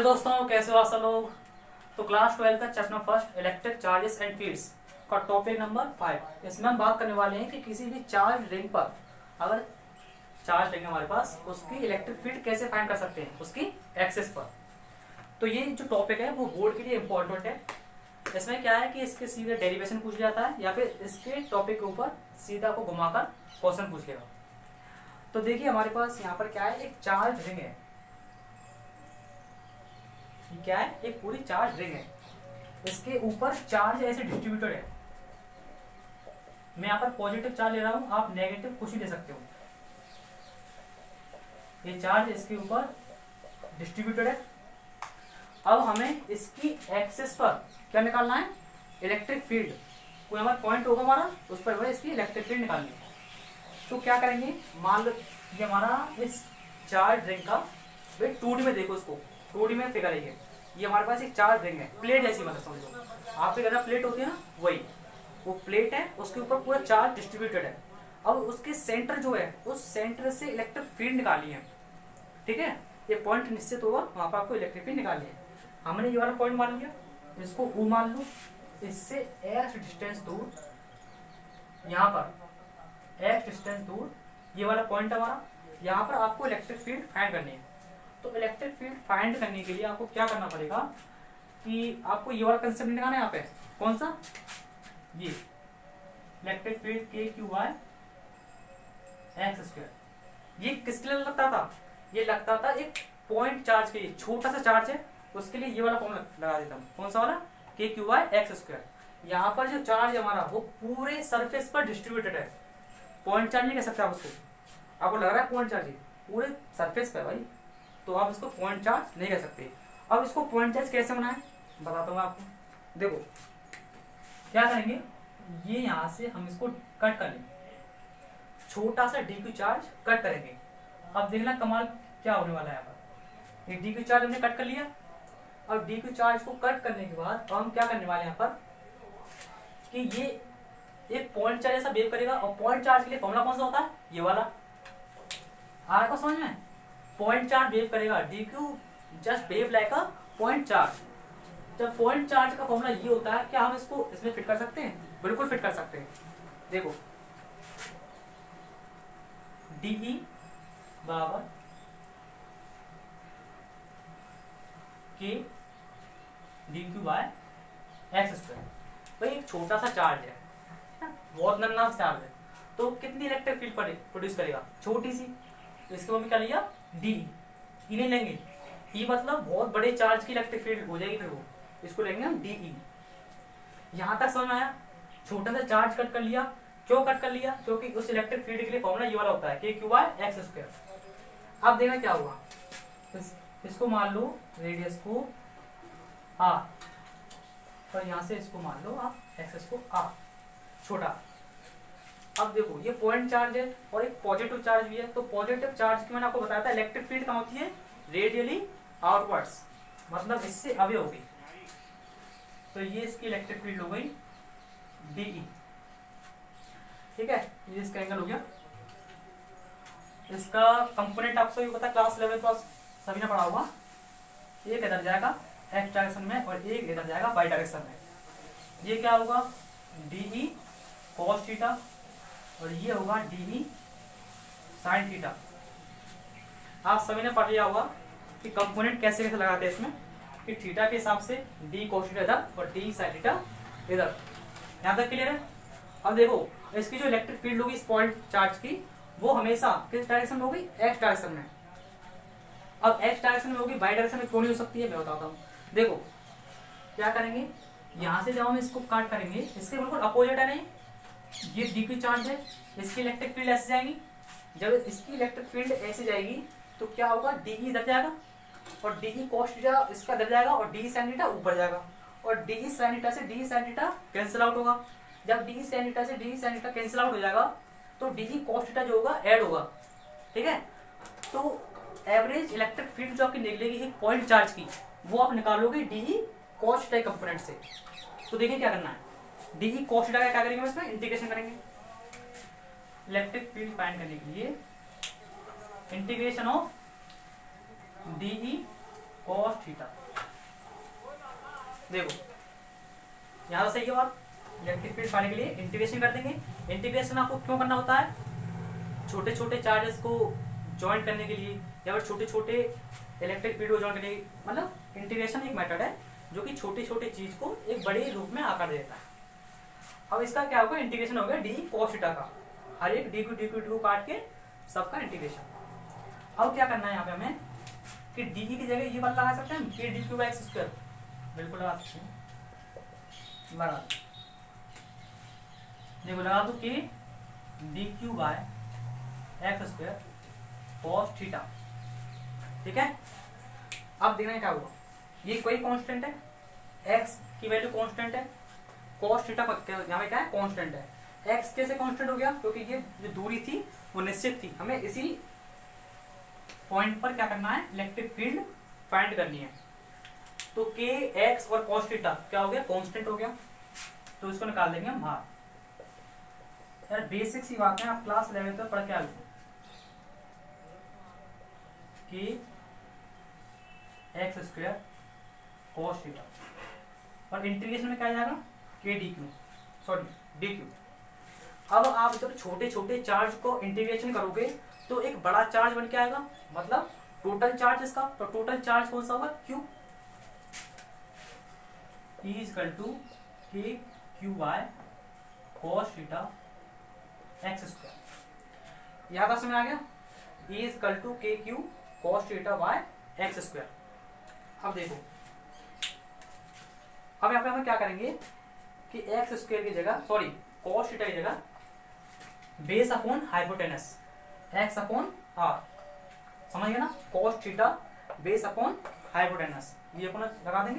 दोस्तों, कैसे हो आप सब लोग। तो क्लास 12 का chapter first electric charges and fields का टॉपिक नंबर 5। इसमें हम बात करने वाले हैं कि किसी भी चार्ज रिंग पर अगर चार्ज रिंग हमारे पास, उसकी इलेक्ट्रिक फील्ड कैसे फाइंड कर सकते हैं उसकी एक्सिस पर। तो ये जो टॉपिक है वो बोर्ड के लिए इम्पोर्टेंट है। इसमें क्या है कि इसके सीधे डेरिवेशन पूछ जाता है या फिर इसके टॉपिक के ऊपर सीधा को घुमाकर क्वेश्चन पूछ लेगा। तो देखिए हमारे पास यहाँ पर क्या है, एक चार्ज रिंग है। क्या है, एक पूरी चार्ज रिंग है। इसके ऊपर चार्ज ऐसे डिस्ट्रीब्यूटेड है। मैं यहाँ पर पॉजिटिव चार्ज ले रहा हूं, आप नेगेटिव कुछ भी ले सकते हो। ये चार्ज इसके ऊपर डिस्ट्रीब्यूटेड है। अब हमें इसकी एक्सिस पर क्या निकालना है, इलेक्ट्रिक फील्ड। कोई हमारा पॉइंट होगा हमारा, उस पर इसकी इलेक्ट्रिक फील्ड निकालनी है। तो क्या करेंगे, मान लो ये हमारा इस चार्ज रिंग का 2D में देखो, इसको 2D में फिगर है। ये हमारे पास एक चार्ज रिंग है, प्लेट जैसी, मतलब समझो आपके घर में प्लेट होती है ना, वही वो प्लेट है। उसके ऊपर पूरा चार्ज डिस्ट्रीब्यूटेड है। अब उसके सेंटर जो है, उस सेंटर से इलेक्ट्रिक फील्ड निकाली है। ठीक है, ये पॉइंट निश्चित होगा, वहां पर आपको इलेक्ट्रिक फील्ड निकालनी है। हमने ये वाला पॉइंट मान लिया, इसको U मान लो। इससे x डिस्टेंस दूर, यहाँ पर x डिस्टेंस दूर ये वाला पॉइंट हमारा। यहाँ पर आपको इलेक्ट्रिक फील्ड फाइंड करनी है। तो इलेक्ट्रिक फील्ड फाइंड करने के लिए आपको क्या करना पड़ेगा कि आपको ये वाला कंसेप्ट निकालना है। यहाँ पे कौन सा, ये इलेक्ट्रिक फील्ड KQY x²। ये किसके लिए लगता था, ये लगता था एक पॉइंट चार्ज के लिए। छोटा सा चार्ज है, उसके लिए ये वाला फॉर्मूला लगा देता हूँ। कौन सा वाला, KQY x²। यहाँ पर जो चार्ज है हमारा वो पूरे सरफेस पर डिस्ट्रीब्यूटेड है। पॉइंट चार्ज नहीं कह सकते आप उसको। आपको लग रहा है पॉइंट चार्ज, पूरे सरफेस पर भाई, तो आप इसको पॉइंट चार्ज नहीं कह सकते। अब इसको पॉइंट चार्ज कैसे बनाएं बताता हूँ आपको। देखो क्या करेंगे, ये यहाँ से हम इसको कट कर लेंगे, छोटा सा DQ चार्ज कट करेंगे। अब देखना कमाल क्या होने वाला है। यहाँ पर एक DQ चार्ज हमने कट कर लिया। अब DQ चार्ज को कट करने के बाद हम क्या करने वाले हैं यहाँ पर कि ये एक पॉइंट चार्ज ऐसा बिहेव करेगा। और पॉइंट चार्ज के लिए फॉर्मूला कौन सा होता है, ये वाला। आ रहा समझ में, पॉइंट चार्ज बिहेव करेगा, DQ just behave like a point charge. जब पॉइंट चार्ज का फॉर्मूला ये होता है, क्या हम इसको इसमें फिट कर सकते हैं, बिल्कुल फिट कर सकते हैं। देखो DE बराबर K DQ/x²। भाई एक छोटा सा चार्ज है, बहुत नन्हा चार्ज है, तो कितनी इलेक्ट्रिक फील्ड प्रोड्यूस करेगा, छोटी सी। तो इसको हम क्या लिया, DE। इन्हें लेंगे, E मतलब बहुत बड़े चार्ज की इलेक्ट्रिक फील्ड हो जाएगी, फिर वो इसको लेंगे हम DE। यहाँ तक समझ में आया। छोटा सा चार्ज कट कर लिया। क्यों कट कर लिया, क्योंकि उस इलेक्ट्रिक फील्ड के लिए फॉर्मूला ये वाला होता है, KQY x²। अब देखना क्या हुआ, इसको मान लो रेडियस को R, और यहाँ से इसको मान लो आप एक्सेस को R, छोटा। अब देखो ये पॉइंट चार्ज है और एक पॉजिटिव चार्ज भी है। तो पॉजिटिव चार्ज की मैंने आपको बताया था इलेक्ट्रिक फील्ड कहाँ होती है, रेडियली आउटवर्ड्स, मतलब इससे अवे होगी। तो ये इसकी इलेक्ट्रिक फील्ड हो गई DE। ठीक है, ये इसका एंगल हो गया। इसका कंपोनेंट आपको भी पता, क्लास 11 क्लास सभी ने पढ़ा होगा। एक इधर जाएगा x डायरेक्शन में और एक इधर जाएगा y डायरेक्शन में। ये क्या होगा, DE cos थीटा, और ये होगा DE sin थीटा। आप सभी ने पढ़ लिया होगा कि कंपोनेंट कैसे कैसे लगाते हैं इसमें, कि थीटा के हिसाब से D cos थीटा इधर और D sin थीटा इधर। यहाँ तक क्लियर है। अब देखो इसकी जो इलेक्ट्रिक फील्ड होगी इस पॉइंट चार्ज की, वो हमेशा किस डायरेक्शन में होगी, x डायरेक्शन में। अब x डायरेक्शन में होगी, y डायरेक्शन में क्यों नहीं हो सकती है, मैं बताता हूँ। देखो क्या करेंगे, यहाँ से जब हम इसको काट करेंगे, इसके बिल्कुल अपोजिट है नहीं, ये DQ चार्ज है, इसकी इलेक्ट्रिक फील्ड ऐसे जाएगी। जब इसकी इलेक्ट्रिक फील्ड ऐसे जाएगी तो क्या होगा, DE इधर जाएगा और DE cos थीटा इसका इधर जाएगा और DE sin थीटा ऊपर जाएगा, और DE sin थीटा से DE sin theta cancel out होगा। जब DE sin थीटा से DE sin theta cancel out हो जाएगा तो DE cos थीटा जो होगा ऐड होगा। ठीक है, तो एवरेज इलेक्ट्रिक फील्ड जो आपकी निकलेगी एक पॉइंट चार्ज की, वो आप निकालोगे DE cos थीटा कंपोनेंट से। तो देखिए क्या करना है, DE cos थीटा का क्या करेंगे, इसमें इंटीग्रेशन करेंगे। इलेक्ट्रिक फील्ड फाइंड करने के लिए integration of DE cos theta. देखो यहाँ सही है बात। इलेक्ट्रिक फील्ड पाने के लिए इंटीग्रेशन कर देंगे। इंटीग्रेशन आपको क्यों करना होता है? छोटे छोटे चार्जेस को ज्वाइन करने के लिए या फिर छोटे छोटे इलेक्ट्रिक फील्ड को ज्वाइन करने के लिए, मतलब इंटीग्रेशन एक मेथड है जो कि छोटी छोटी चीज को एक बड़े रूप में आकार देता है। अब इसका क्या होगा? इंटीग्रेशन हो गया डी कॉस थीटा का, हर एक डी को काट के सबका इंटीग्रेशन। अब क्या करना है यहाँ पे हमें कि डी की जगह ये वाला लगा सकते हैं कि D Q by X square, बिल्कुल लगा सकते हैं। लगा देखो लगा दो कि D Q by X square cos theta. ठीक है, अब देखना क्या हुआ, ये कोई कांस्टेंट है, एक्स की वैल्यू कांस्टेंट है, कॉस थीटा यहाँ पे क्या है? कांस्टेंट है। एक्स कैसे कांस्टेंट हो गया? क्योंकि ये जो दूरी थी वो निश्चित थी, हमें इसी पॉइंट पर क्या करना है? इलेक्ट्रिक फील्ड फाइंड करनी है। तो के एक्स और कॉस थीटा क्या हो गया? कांस्टेंट हो गया, तो इसको निकाल देंगे हम बाहर। यार बेसिक सी बात है, आप क्लास 11 तक पढ़ के आए कि एक्स स्क्वायर कॉस थीटा और इंटीग्रेशन में क्या जाएगा? K D Q, sorry D Q. अब आप जब छोटे छोटे चार्ज को इंटीग्रेशन करोगे तो एक बड़ा चार्ज बन के आएगा, मतलब टोटल चार्ज इसका। तो टोटल चार्ज कौन सा होगा? क्यू। E इक्वल टू के Q by cos theta X square. यहाँ तक समझ आ गया? E इक्वल टू के Q cos theta by X square. अब देखो, अब यहाँ पे हम क्या करेंगे कि एक्स स्क्वायर की जगह, सॉरी कॉस थीटा की जगह base upon hypotenuse X upon R, समझ गए ना? Cos theta base upon hypotenuse, ये अपन लगा देंगे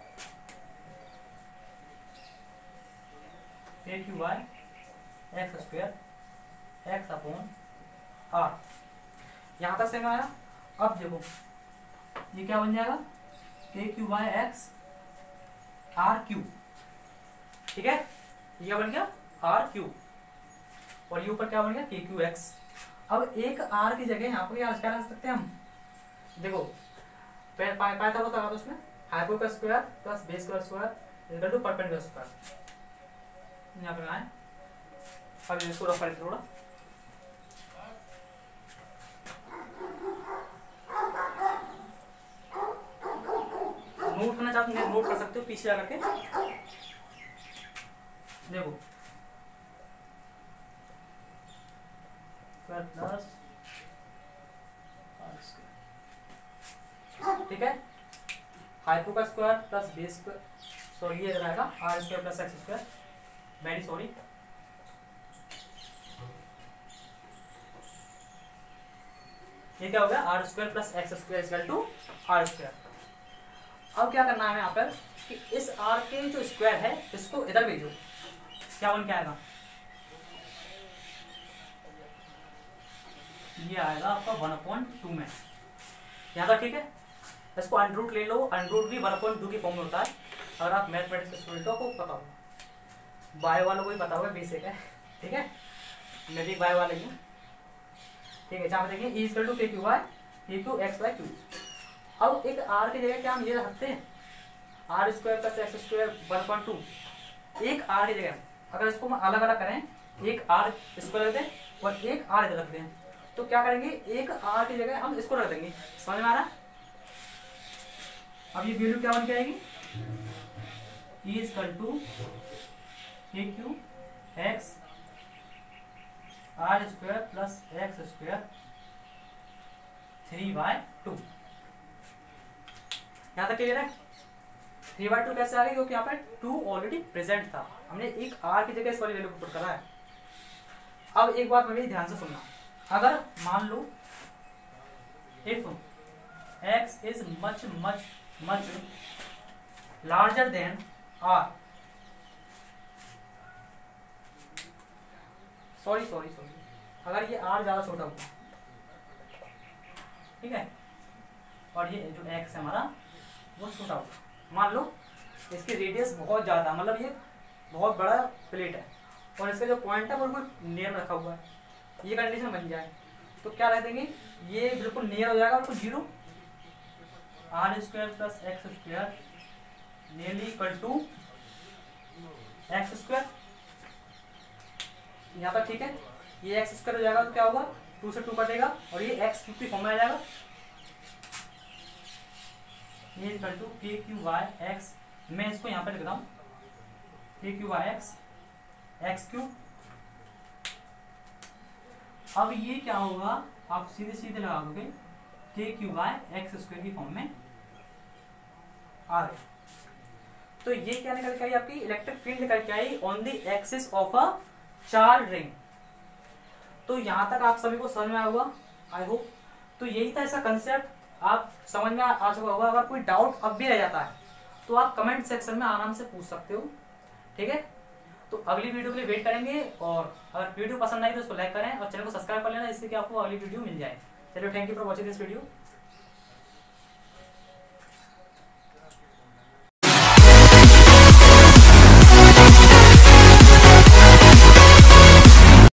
K Q by X square X upon R. यहाँ तक समझ आया? अब देखो ये क्या बन जाएगा? K Q by X R Q. ठीक है, ये बन गया आर क्यू और ये ऊपर क्या बन गया? के क्यू एक्स। अब एक आर की जगह यहाँ पर क्या रख सकते हैं हम? देखो पाइथागोरस लगा दो उसमें, हाइपो का स्क्वायर प्लस बेस का square equal to perpendicular square. यहाँ पे आए, अब इसको रफ करें थोड़ा। नोट करना चाहते हैं नोट कर सकते हो पीछे आकर के। देखो प्लस, ठीक है, हाइपो का square plus base square, sorry ये रहेगा R square plus X square, very sorry. ये क्या हो गया? R square plus X square equal to R square. अब क्या करना है यहाँ पर कि इस आर के जो स्क्वायर है इसको इधर भेजो, क्या बन के आएगा? ये आएगा आपका 1/2 में, यहाँ तक ठीक है। इसको अंडरूट ले लो, अंडरूट भी 1/2 की फॉर्म में होता है। अगर आप मैथमेटिक्स के स्टूडेंट हो आपको पता होगा, बायो वालों को भी पता होगा, बेसिक है। ठीक है, मैं भी बायो वाले ही हूँ। ठीक है, जहाँ देखिए ई इक्वल टू के Q by K Q X by Q. अब एक आर की जगह क्या हम ये रखते हैं? R square plus X square 1/2। एक आर की जगह अगर इसको हम अलग अलग करें, एक आर स्क्वायर रख दें और एक आर इधर रख दें, तो क्या करेंगे? एक आर की जगह हम इसको रख देंगे। समझ में आ रहा है? अब ये वैल्यू क्या बन के आएगी? ई इक्वल टू के Q X R square plus X square 3/2। यहाँ तक क्लियर है? 3/2 कैसे आ गई? क्योंकि यहाँ पे 2 ऑलरेडी प्रेजेंट था, हमने एक आर की जगह इस वाली वैल्यू को पुट करा है। अब एक बात मेरी ध्यान से सुनना, अगर मान लो if x is much much much larger than r, sorry अगर ये r ज्यादा छोटा होगा, ठीक है, और ये जो x है हमारा वो छोटा होगा, मान लो इसकी रेडियस बहुत ज्यादा, मतलब ये बहुत बड़ा प्लेट है और इसका जो पॉइंट है वो बिल्कुल नियर रखा हुआ है, ये कंडीशन बन जाए तो क्या रख देंगे? ये बिल्कुल नियर हो जाएगा, बिल्कुल जीरो। R square plus X square nearly equal to X square. यहाँ पर ठीक है, ये एक्स स्क्वायर हो जाएगा तो क्या होगा, 2 से 2 कटेगा और ये एक्स क्यूब की फॉर्म में आ जाएगा। ये इक्वल टू के क्यू वाई एक्स, मैं इसको यहाँ पर लिख रहा हूँ k q y x x cube. अब ये क्या होगा, आप सीधे सीधे लगा दोगे k q y x square की फॉर्म में आ गए। तो ये क्या निकल के आई, आपकी इलेक्ट्रिक फील्ड निकल के आई on the axis of a charge ring. तो यहां तक आप सभी को समझ में आया होगा आई होप। तो यही था इसका कंसेप्ट, आप समझ में आ चुका होगा। अगर कोई डाउट अब भी रह जाता है तो आप कमेंट सेक्शन में आराम से पूछ सकते हो, ठीक है। तो अगली वीडियो के लिए वेट करेंगे, और अगर वीडियो पसंद आई तो उसको लाइक करें और चैनल को सब्सक्राइब कर लेना, इससे कि आपको अगली वीडियो मिल जाए। चलिए, thank you for watching this video.